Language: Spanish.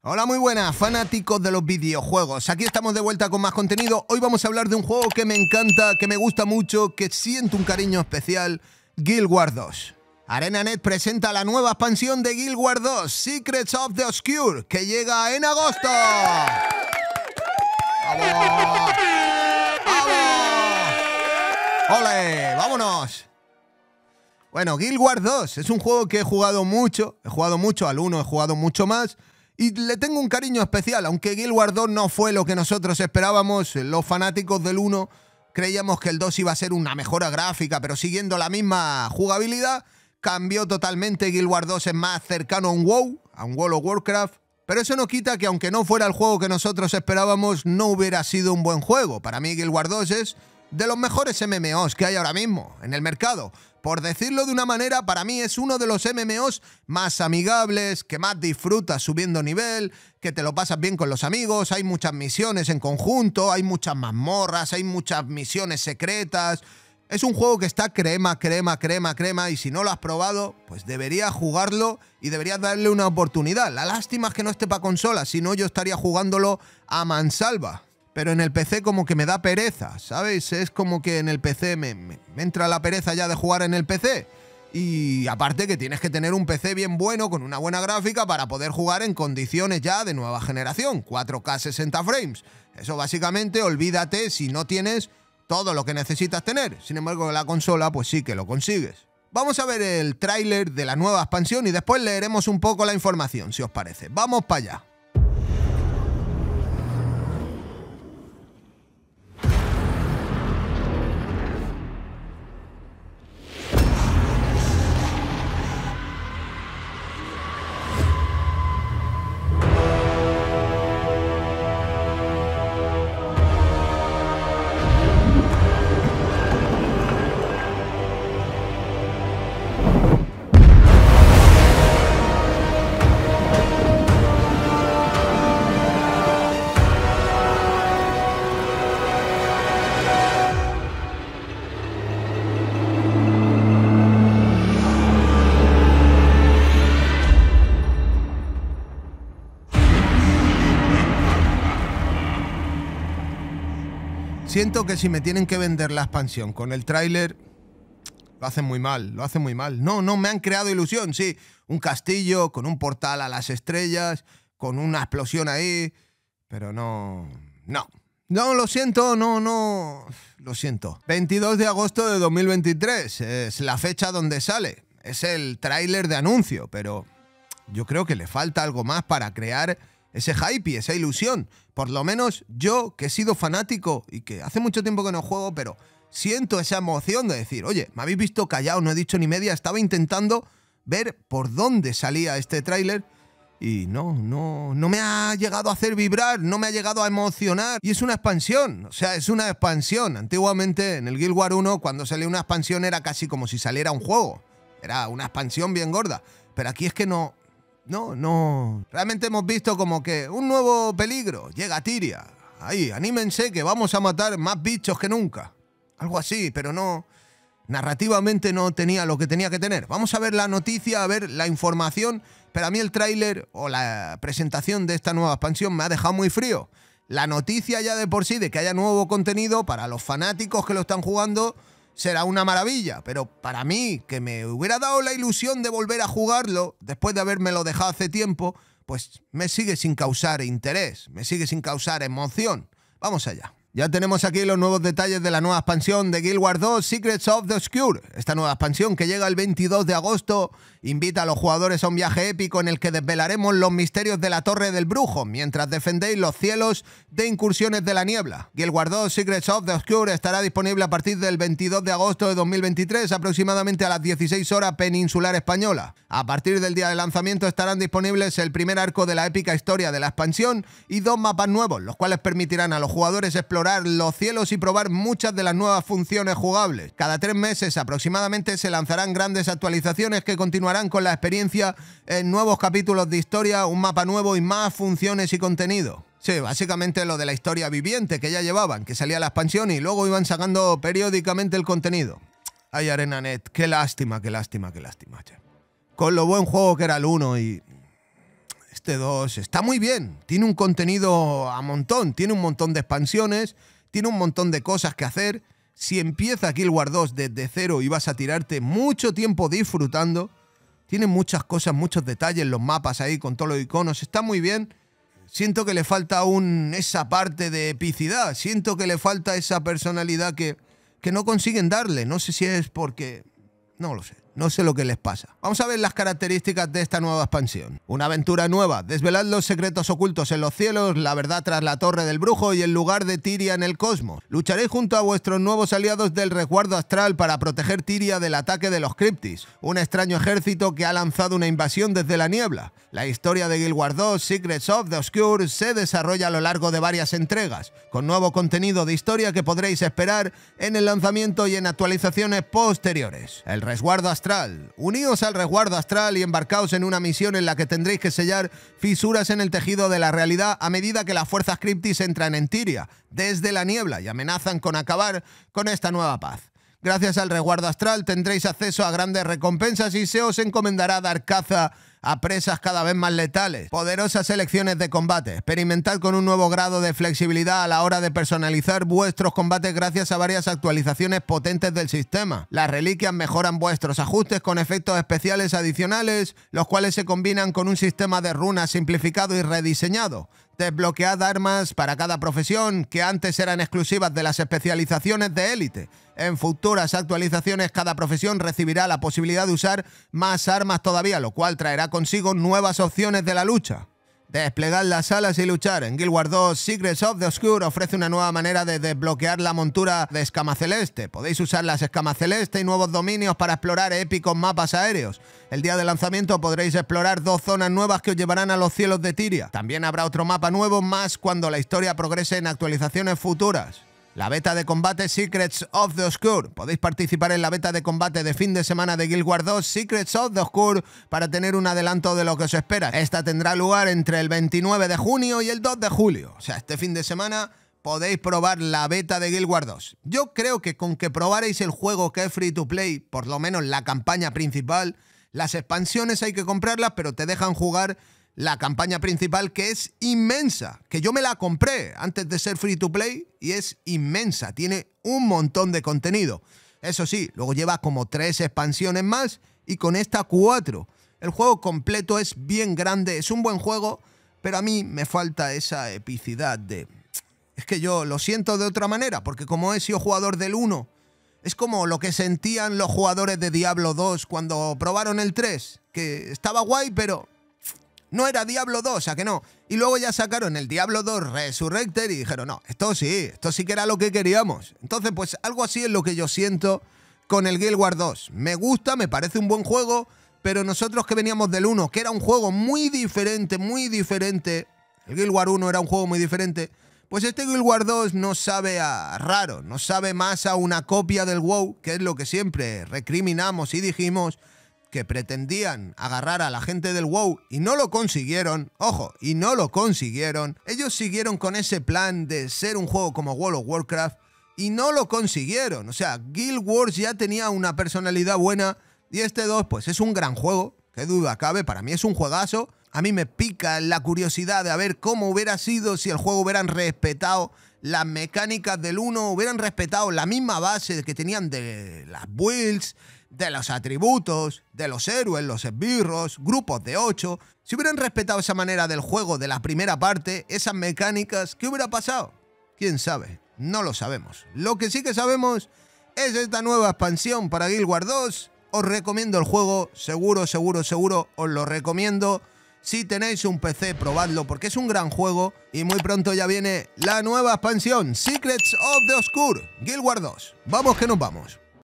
Hola, muy buenas, fanáticos de los videojuegos. Aquí estamos de vuelta con más contenido. Hoy vamos a hablar de un juego que me encanta, que me gusta mucho, que siento un cariño especial, Guild Wars 2. ArenaNet presenta la nueva expansión de Guild Wars 2, Secrets of the Obscure, que llega en agosto. ¡Vamos! ¡Vamos! ¡Ole! ¡Vámonos! Bueno, Guild Wars 2 es un juego que he jugado mucho al 1, he jugado mucho más. Y le tengo un cariño especial, aunque Guild Wars 2 no fue lo que nosotros esperábamos. Los fanáticos del 1 creíamos que el 2 iba a ser una mejora gráfica, pero siguiendo la misma jugabilidad, cambió totalmente. Guild Wars 2 es más cercano a un WoW, a un World of Warcraft. Pero eso no quita que, aunque no fuera el juego que nosotros esperábamos, no hubiera sido un buen juego. Para mí Guild Wars 2 es de los mejores MMOs que hay ahora mismo en el mercado. Por decirlo de una manera, para mí es uno de los MMOs más amigables, que más disfrutas subiendo nivel, que te lo pasas bien con los amigos, hay muchas misiones en conjunto, hay muchas mazmorras, hay muchas misiones secretas. Es un juego que está crema, y si no lo has probado, pues deberías jugarlo y deberías darle una oportunidad. La lástima es que no esté para consolas, si no yo estaría jugándolo a mansalva. Pero en el PC como que me da pereza, ¿sabes? Es como que en el PC me entra la pereza ya de jugar en el PC. Y aparte que tienes que tener un PC bien bueno, con una buena gráfica, para poder jugar en condiciones ya de nueva generación, 4K 60 frames. Eso básicamente, olvídate si no tienes todo lo que necesitas tener. Sin embargo, la consola pues sí que lo consigues. Vamos a ver el tráiler de la nueva expansión y después leeremos un poco la información, si os parece. ¡Vamos para allá! Siento que si me tienen que vender la expansión con el tráiler, lo hacen muy mal, lo hacen muy mal. No me han creado ilusión, sí. Un castillo con un portal a las estrellas, con una explosión ahí, pero no, lo siento, lo siento. 22 de agosto de 2023 es la fecha donde sale. Es el tráiler de anuncio, pero yo creo que le falta algo más para crear ese hype y esa ilusión. Por lo menos yo, que he sido fanático y que hace mucho tiempo que no juego, pero siento esa emoción de decir, oye, me habéis visto callado, no he dicho ni media, estaba intentando ver por dónde salía este tráiler y no me ha llegado a hacer vibrar, no me ha llegado a emocionar. Y es una expansión, o sea, es una expansión. Antiguamente en el Guild Wars 1, cuando salía una expansión era casi como si saliera un juego. Era una expansión bien gorda. Pero aquí es que no. Realmente hemos visto como que un nuevo peligro. Llega Tyria. Ahí, anímense que vamos a matar más bichos que nunca. Algo así, pero no. Narrativamente no tenía lo que tenía que tener. Vamos a ver la noticia, a ver la información. Pero a mí el tráiler o la presentación de esta nueva expansión me ha dejado muy frío. La noticia ya de por sí de que haya nuevo contenido para los fanáticos que lo están jugando será una maravilla, pero para mí, que me hubiera dado la ilusión de volver a jugarlo después de habérmelo dejado hace tiempo, pues me sigue sin causar interés, me sigue sin causar emoción. Vamos allá. Ya tenemos aquí los nuevos detalles de la nueva expansión de Guild Wars 2, Secrets of the Obscure. Esta nueva expansión, que llega el 22 de agosto, invita a los jugadores a un viaje épico en el que desvelaremos los misterios de la Torre del Brujo, mientras defendéis los cielos de incursiones de la niebla. Guild Wars 2, Secrets of the Obscure estará disponible a partir del 22 de agosto de 2023, aproximadamente a las 16 horas peninsular española. A partir del día de lanzamiento estarán disponibles el primer arco de la épica historia de la expansión y 2 mapas nuevos, los cuales permitirán a los jugadores explorar los cielos y probar muchas de las nuevas funciones jugables. Cada 3 meses aproximadamente se lanzarán grandes actualizaciones que continuarán con la experiencia en nuevos capítulos de historia, un mapa nuevo y más funciones y contenido. Sí, básicamente lo de la historia viviente que ya llevaban, que salía la expansión y luego iban sacando periódicamente el contenido. Ay, ArenaNet, qué lástima. Con lo buen juego que era el 1 y Este 2 está muy bien, tiene un contenido a montón, tiene un montón de expansiones, tiene un montón de cosas que hacer. Si empieza Guild Wars 2 desde cero y vas a tirarte mucho tiempo disfrutando, tiene muchas cosas, muchos detalles, los mapas ahí con todos los iconos, está muy bien. Siento que le falta aún esa parte de epicidad, siento que le falta esa personalidad que no consiguen darle. No sé si es porque... no lo sé. No sé lo que les pasa. Vamos a ver las características de esta nueva expansión. Una aventura nueva. Desvelad los secretos ocultos en los cielos, la verdad tras la torre del brujo y el lugar de Tyria en el cosmos. Lucharéis junto a vuestros nuevos aliados del resguardo astral para proteger Tyria del ataque de los Cryptis, un extraño ejército que ha lanzado una invasión desde la niebla. La historia de Guild Wars 2, Secrets of the Obscure, se desarrolla a lo largo de varias entregas, con nuevo contenido de historia que podréis esperar en el lanzamiento y en actualizaciones posteriores. El resguardo astral. Uníos al resguardo astral y embarcaos en una misión en la que tendréis que sellar fisuras en el tejido de la realidad a medida que las fuerzas Cryptis entran en Tyria, desde la niebla, y amenazan con acabar con esta nueva paz. Gracias al resguardo astral tendréis acceso a grandes recompensas y se os encomendará dar caza a presas cada vez más letales. Poderosas selecciones de combate. Experimentad con un nuevo grado de flexibilidad a la hora de personalizar vuestros combates gracias a varias actualizaciones potentes del sistema. Las reliquias mejoran vuestros ajustes con efectos especiales adicionales, los cuales se combinan con un sistema de runas simplificado y rediseñado. Desbloquead armas para cada profesión que antes eran exclusivas de las especializaciones de élite. En futuras actualizaciones cada profesión recibirá la posibilidad de usar más armas todavía, lo cual traerá consigo nuevas opciones de la lucha. Desplegad las alas y luchar. En Guild Wars 2, Secrets of the Obscure ofrece una nueva manera de desbloquear la montura de escama celeste. Podéis usar las escamas celeste y nuevos dominios para explorar épicos mapas aéreos. El día de lanzamiento podréis explorar 2 zonas nuevas que os llevarán a los cielos de Tyria. También habrá otro mapa nuevo más cuando la historia progrese en actualizaciones futuras. La beta de combate Secrets of the Obscure. Podéis participar en la beta de combate de fin de semana de Guild Wars 2 Secrets of the Obscure para tener un adelanto de lo que os espera. Esta tendrá lugar entre el 29 de junio y el 2 de julio. O sea, este fin de semana podéis probar la beta de Guild Wars 2. Yo creo que con que probaréis el juego que es free to play, por lo menos la campaña principal, las expansiones hay que comprarlas, pero te dejan jugar la campaña principal, que es inmensa, que yo me la compré antes de ser free to play y es inmensa, tiene un montón de contenido. Eso sí, luego lleva como 3 expansiones más y con esta 4. El juego completo es bien grande, es un buen juego, pero a mí me falta esa epicidad de... Es que yo lo siento de otra manera, porque como he sido jugador del 1, es como lo que sentían los jugadores de Diablo 2 cuando probaron el 3, que estaba guay, pero... no era Diablo 2, ¿a que no? Y luego ya sacaron el Diablo 2 Resurrected y dijeron, no, esto sí que era lo que queríamos. Entonces, pues algo así es lo que yo siento con el Guild Wars 2. Me gusta, me parece un buen juego, pero nosotros que veníamos del 1, que era un juego muy diferente, el Guild Wars 1 era un juego muy diferente, pues este Guild Wars 2 nos sabe a raro, nos sabe más a una copia del WoW, que es lo que siempre recriminamos y dijimos, que pretendían agarrar a la gente del WoW y no lo consiguieron, ojo, y no lo consiguieron. Ellos siguieron con ese plan de ser un juego como World of Warcraft y no lo consiguieron. O sea, Guild Wars ya tenía una personalidad buena y este 2 pues es un gran juego, qué duda cabe, para mí es un juegazo. A mí me pica la curiosidad de a ver cómo hubiera sido si el juego hubieran respetado las mecánicas del 1, hubieran respetado la misma base que tenían de las builds, de los atributos, de los héroes, los esbirros, grupos de 8. Si hubieran respetado esa manera del juego de la primera parte, esas mecánicas, ¿qué hubiera pasado? ¿Quién sabe? No lo sabemos. Lo que sí que sabemos es esta nueva expansión para Guild Wars 2. Os recomiendo el juego, seguro, os lo recomiendo. Si tenéis un PC, probadlo porque es un gran juego y muy pronto ya viene la nueva expansión, Secrets of the Obscure, Guild Wars 2. Vamos que nos vamos.